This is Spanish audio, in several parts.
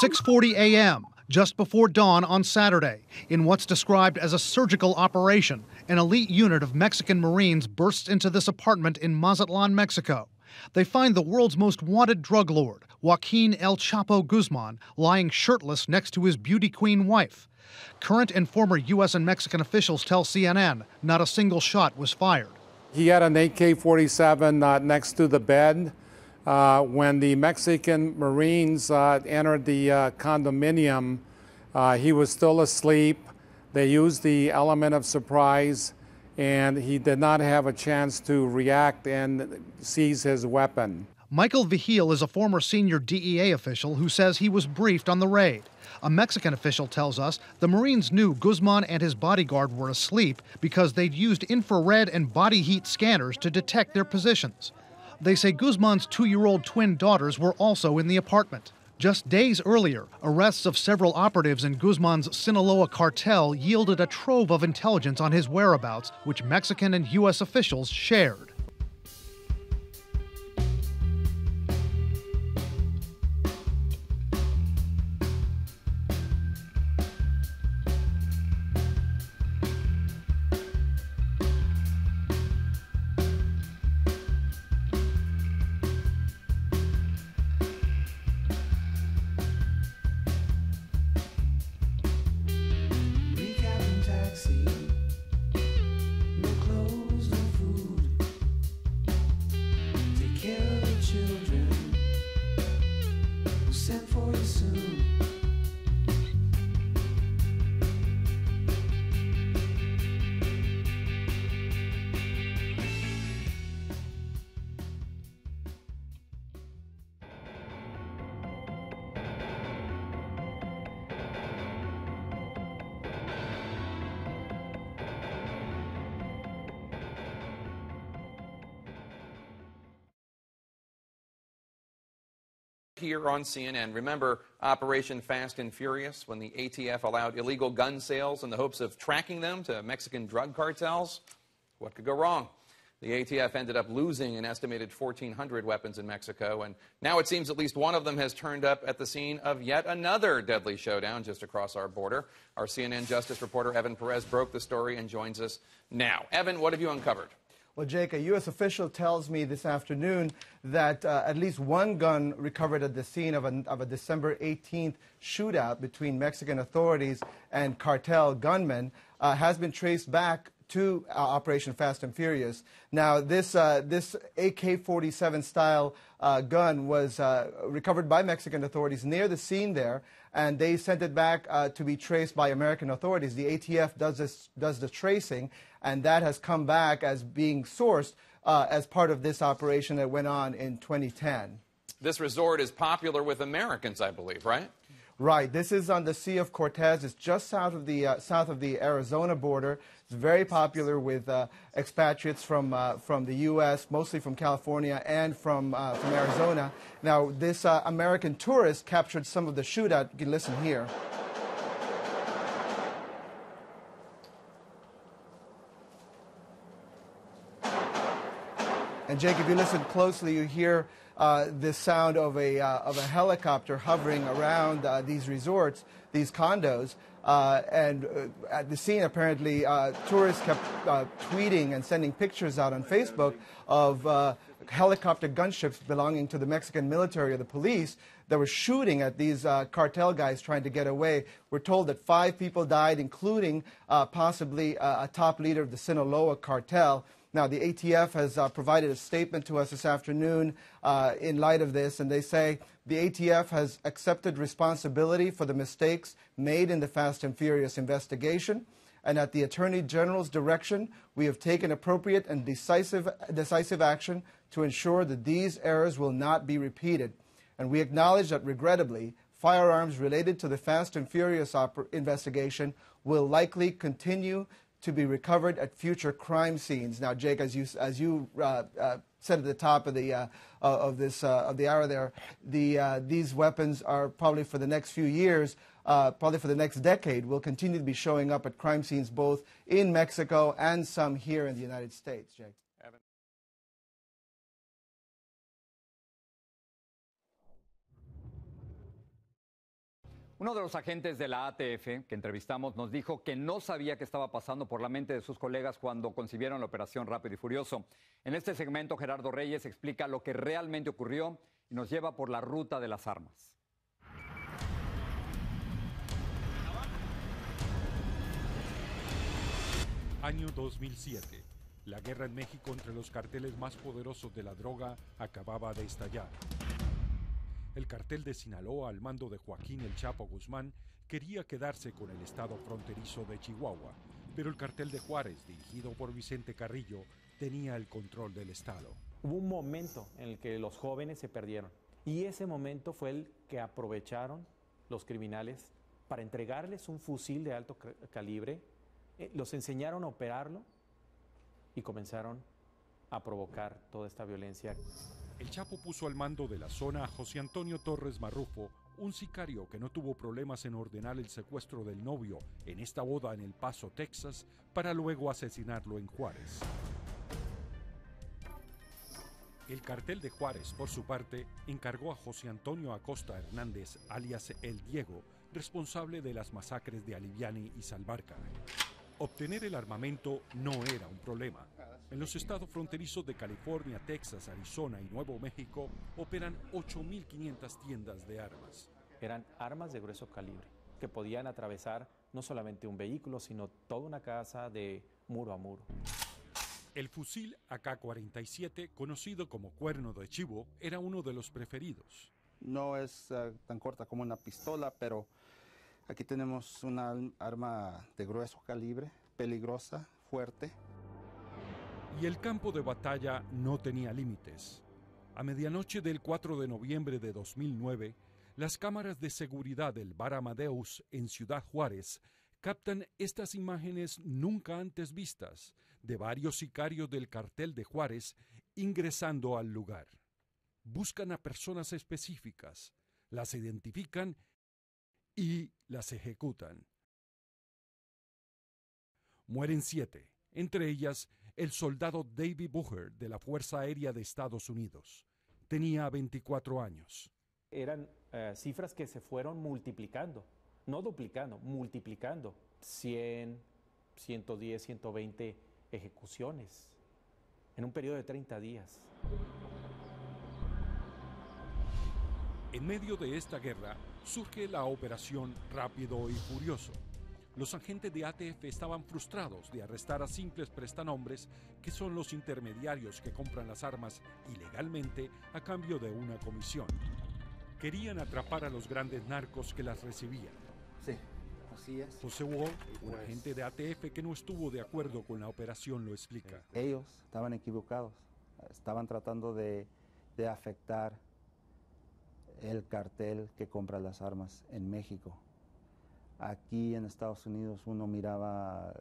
6:40 a.m., just before dawn on Saturday, in what's described as a surgical operation, an elite unit of Mexican Marines bursts into this apartment in Mazatlan, Mexico. They find the world's most wanted drug lord, Joaquin El Chapo Guzman, lying shirtless next to his beauty queen wife. Current and former U.S. and Mexican officials tell CNN not a single shot was fired. He had an AK-47 next to the bed. When the Mexican Marines entered the condominium, he was still asleep. They used the element of surprise, and he did not have a chance to react and seize his weapon. Michael Vigil is a former senior DEA official who says he was briefed on the raid. A Mexican official tells us the Marines knew Guzman and his bodyguard were asleep because they'd used infrared and body heat scanners to detect their positions. They say Guzman's 2-year-old twin daughters were also in the apartment. Just days earlier, arrests of several operatives in Guzman's Sinaloa cartel yielded a trove of intelligence on his whereabouts, which Mexican and U.S. officials shared. Here on CNN. Remember Operation Fast and Furious, when the ATF allowed illegal gun sales in the hopes of tracking them to Mexican drug cartels? What could go wrong? The ATF ended up losing an estimated 1,400 weapons in Mexico, and now it seems at least one of them has turned up at the scene of yet another deadly showdown just across our border. Our CNN Justice reporter Evan Perez broke the story and joins us now. Evan, what have you uncovered? Well, Jake, a U.S. official tells me this afternoon that at least one gun recovered at the scene of a December 18th shootout between Mexican authorities and cartel gunmen has been traced back to Operation Fast and Furious. Now, this AK-47 style gun was recovered by Mexican authorities near the scene there, and they sent it back to be traced by American authorities. The ATF does the tracing, and that has come back as being sourced as part of this operation that went on in 2010. This resort is popular with Americans, I believe, right? Right. This is on the Sea of Cortez. It's just south of the Arizona border. It's very popular with expatriates from the U.S., mostly from California and from Arizona. Now, this American tourist captured some of the shootout. You can listen here. And Jake, if you listen closely, you hear the sound of a helicopter hovering around these resorts, these condos. And at the scene, apparently, tourists kept tweeting and sending pictures out on Facebook of helicopter gunships belonging to the Mexican military or the police that were shooting at these cartel guys trying to get away. We're told that 5 people died, including possibly a top leader of the Sinaloa cartel. Now, the ATF has provided a statement to us this afternoon in light of this, and they say the ATF has accepted responsibility for the mistakes made in the Fast and Furious investigation, and at the Attorney General's direction, we have taken appropriate and decisive action to ensure that these errors will not be repeated. And we acknowledge that, regrettably, firearms related to the Fast and Furious investigation will likely continue to be recovered at future crime scenes. Now, Jake, as you said at the top of the hour there, these weapons are probably for the next few years, probably for the next decade, will continue to be showing up at crime scenes both in Mexico and some here in the United States, Jake. Uno de los agentes de la ATF que entrevistamos nos dijo que no sabía qué estaba pasando por la mente de sus colegas cuando concibieron la operación Rápido y Furioso. En este segmento, Gerardo Reyes explica lo que realmente ocurrió y nos lleva por la ruta de las armas. Año 2007. La guerra en México entre los carteles más poderosos de la droga acababa de estallar. El cartel de Sinaloa, al mando de Joaquín El Chapo Guzmán, quería quedarse con el estado fronterizo de Chihuahua, pero el cartel de Juárez, dirigido por Vicente Carrillo, tenía el control del estado. Hubo un momento en el que los jóvenes se perdieron, y ese momento fue el que aprovecharon los criminales para entregarles un fusil de alto calibre, los enseñaron a operarlo y comenzaron a provocar toda esta violencia. El Chapo puso al mando de la zona a José Antonio Torres Marrufo, un sicario que no tuvo problemas en ordenar el secuestro del novio en esta boda en El Paso, Texas, para luego asesinarlo en Juárez. El cartel de Juárez, por su parte, encargó a José Antonio Acosta Hernández, alias El Diego, responsable de las masacres de Aliviani y Salvarca. Obtener el armamento no era un problema. En los estados fronterizos de California, Texas, Arizona y Nuevo México operan 8.500 tiendas de armas. Eran armas de grueso calibre que podían atravesar no solamente un vehículo, sino toda una casa de muro a muro. El fusil AK-47, conocido como cuerno de chivo, era uno de los preferidos. No es tan corta como una pistola, pero aquí tenemos una arma de grueso calibre, peligrosa, fuerte. Y el campo de batalla no tenía límites. A medianoche del 4 de noviembre de 2009, las cámaras de seguridad del Bar Amadeus en Ciudad Juárez captan estas imágenes nunca antes vistas de varios sicarios del cartel de Juárez ingresando al lugar. Buscan a personas específicas, las identifican y las ejecutan. Mueren 7, entre ellas el soldado David Booher de la Fuerza Aérea de Estados Unidos. Tenía 24 años. Eran cifras que se fueron multiplicando, no duplicando, multiplicando. 100, 110, 120 ejecuciones en un periodo de 30 días. En medio de esta guerra surge la operación Rápido y Furioso. Los agentes de ATF estaban frustrados de arrestar a simples prestanombres, que son los intermediarios que compran las armas ilegalmente a cambio de una comisión. Querían atrapar a los grandes narcos que las recibían. Sí, así es. José Wall, un agente de ATF que no estuvo de acuerdo con la operación, lo explica. Ellos estaban equivocados, estaban tratando de afectar el cartel que compra las armas en México. Aquí en Estados Unidos uno miraba,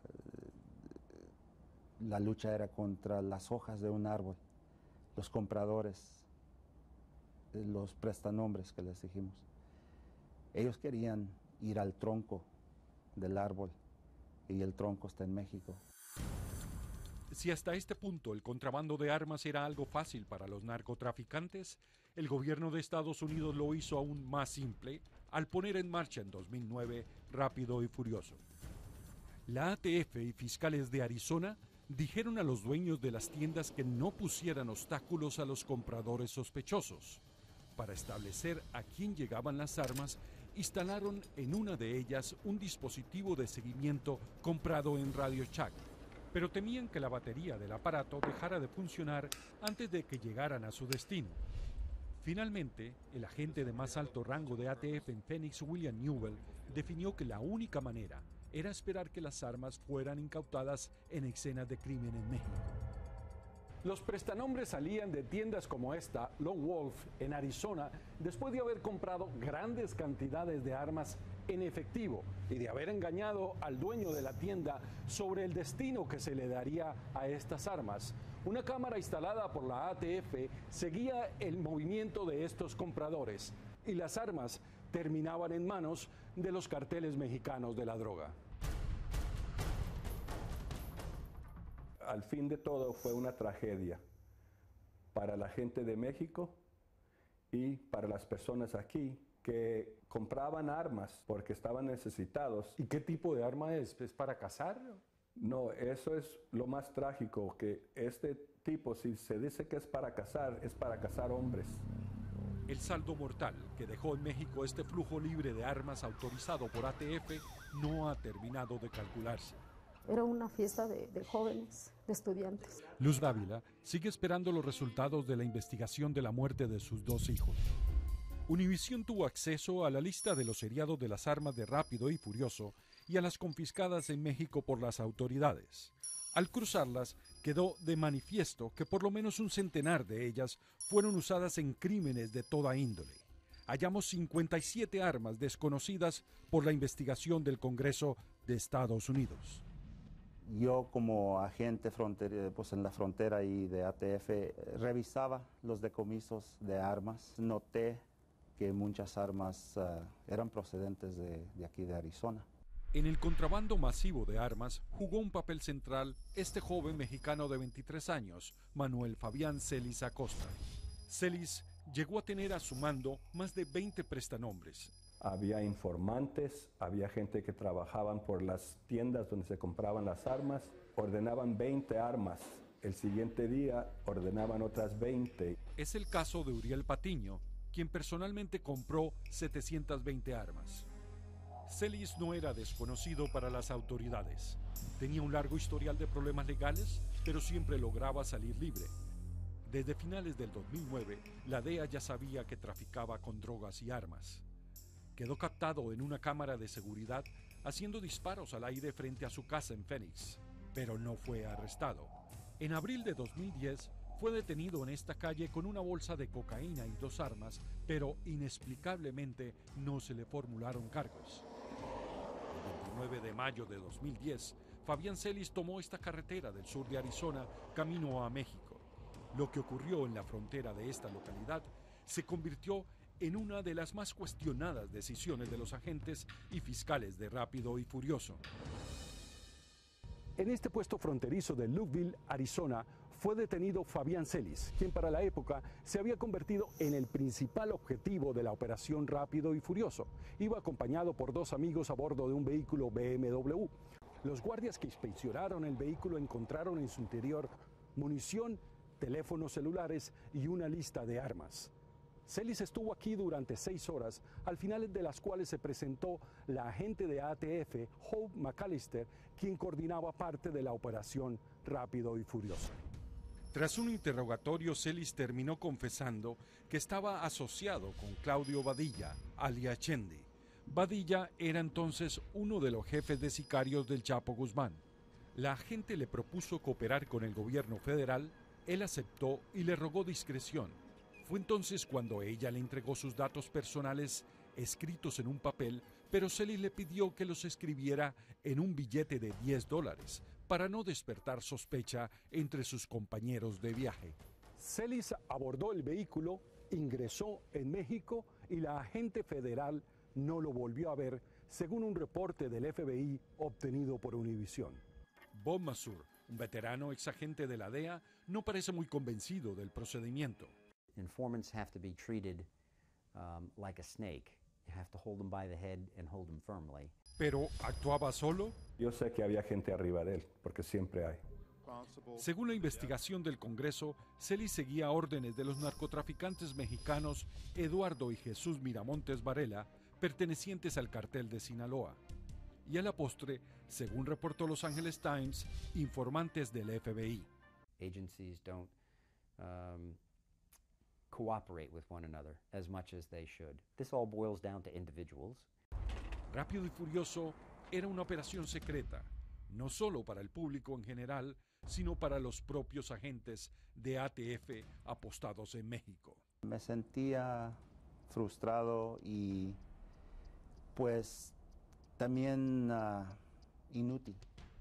la lucha era contra las hojas de un árbol, los compradores, los prestanombres que les dijimos. Ellos querían ir al tronco del árbol y el tronco está en México. Si hasta este punto el contrabando de armas era algo fácil para los narcotraficantes, el gobierno de Estados Unidos lo hizo aún más simple al poner en marcha en 2009 Rápido y Furioso. La ATF y fiscales de Arizona dijeron a los dueños de las tiendas que no pusieran obstáculos a los compradores sospechosos. Para establecer a quién llegaban las armas, instalaron en una de ellas un dispositivo de seguimiento comprado en Radio Shack, pero temían que la batería del aparato dejara de funcionar antes de que llegaran a su destino. Finalmente, el agente de más alto rango de ATF en Phoenix, William Newell, definió que la única manera era esperar que las armas fueran incautadas en escenas de crimen en México. Los prestanombres salían de tiendas como esta, Lone Wolf, en Arizona, después de haber comprado grandes cantidades de armas en efectivo y de haber engañado al dueño de la tienda sobre el destino que se le daría a estas armas. Una cámara instalada por la ATF seguía el movimiento de estos compradores y las armas terminaban en manos de los carteles mexicanos de la droga. Al fin de todo fue una tragedia para la gente de México y para las personas aquí que compraban armas porque estaban necesitados. ¿Y qué tipo de arma es? ¿Es para cazar? No, eso es lo más trágico, que este tipo, si se dice que es para cazar hombres. El saldo mortal que dejó en México este flujo libre de armas autorizado por ATF no ha terminado de calcularse. Era una fiesta de jóvenes, de estudiantes. Luz Dávila sigue esperando los resultados de la investigación de la muerte de sus 2 hijos. Univisión tuvo acceso a la lista de los seriados de las armas de Rápido y Furioso y a las confiscadas en México por las autoridades. Al cruzarlas, quedó de manifiesto que por lo menos un centenar de ellas fueron usadas en crímenes de toda índole. Hallamos 57 armas desconocidas por la investigación del Congreso de Estados Unidos. Yo como agente pues en la frontera y de ATF revisaba los decomisos de armas. Noté que muchas armas eran procedentes de aquí de Arizona. En el contrabando masivo de armas jugó un papel central este joven mexicano de 23 años, Manuel Fabián Celis Acosta. Celis llegó a tener a su mando más de 20 prestanombres. Había informantes, había gente que trabajaban por las tiendas donde se compraban las armas, ordenaban 20 armas. El siguiente día ordenaban otras 20. Es el caso de Uriel Patiño, quien personalmente compró 720 armas. Celis no era desconocido para las autoridades. Tenía un largo historial de problemas legales, pero siempre lograba salir libre. Desde finales del 2009, la DEA ya sabía que traficaba con drogas y armas. Quedó captado en una cámara de seguridad haciendo disparos al aire frente a su casa en Phoenix, pero no fue arrestado. En abril de 2010 fue detenido en esta calle con una bolsa de cocaína y 2 armas, pero inexplicablemente no se le formularon cargos. El 29 de mayo de 2010, Fabián Celis tomó esta carretera del sur de Arizona camino a México. Lo que ocurrió en la frontera de esta localidad se convirtió en una de las más cuestionadas decisiones de los agentes y fiscales de Rápido y Furioso. En este puesto fronterizo de Louville, Arizona, fue detenido Fabián Celis, quien para la época se había convertido en el principal objetivo de la operación Rápido y Furioso. Iba acompañado por 2 amigos a bordo de un vehículo BMW. Los guardias que inspeccionaron el vehículo encontraron en su interior munición, teléfonos celulares y una lista de armas. Celis estuvo aquí durante 6 horas, al final de las cuales se presentó la agente de ATF, Hope McAllister, quien coordinaba parte de la operación Rápido y Furioso. Tras un interrogatorio, Celis terminó confesando que estaba asociado con Claudio Badilla, alias Chendi. Badilla era entonces uno de los jefes de sicarios del Chapo Guzmán. La agente le propuso cooperar con el gobierno federal, él aceptó y le rogó discreción. Fue entonces cuando ella le entregó sus datos personales escritos en un papel, pero Celis le pidió que los escribiera en un billete de $10 para no despertar sospecha entre sus compañeros de viaje. Celis abordó el vehículo, ingresó en México y la agente federal no lo volvió a ver, según un reporte del FBI obtenido por Univisión. Bob Masur, un veterano exagente de la DEA, no parece muy convencido del procedimiento. Informants have to be treated like a snake. You have to hold them by the head and hold them firmly. ¿Pero actuaba solo? Yo sé que había gente arriba de él, porque siempre hay. Según la investigación del Congreso, Celis seguía órdenes de los narcotraficantes mexicanos Eduardo y Jesús Miramontes Varela, pertenecientes al cartel de Sinaloa. Y a la postre, según reportó Los Angeles Times, informantes del FBI. Agencies don't cooperate with one another as much as they should. This all boils down to individuals. Rápido y Furioso era una operación secreta, no solo para el público en general, sino para los propios agentes de ATF apostados en México. Me sentía frustrado y pues también inútil.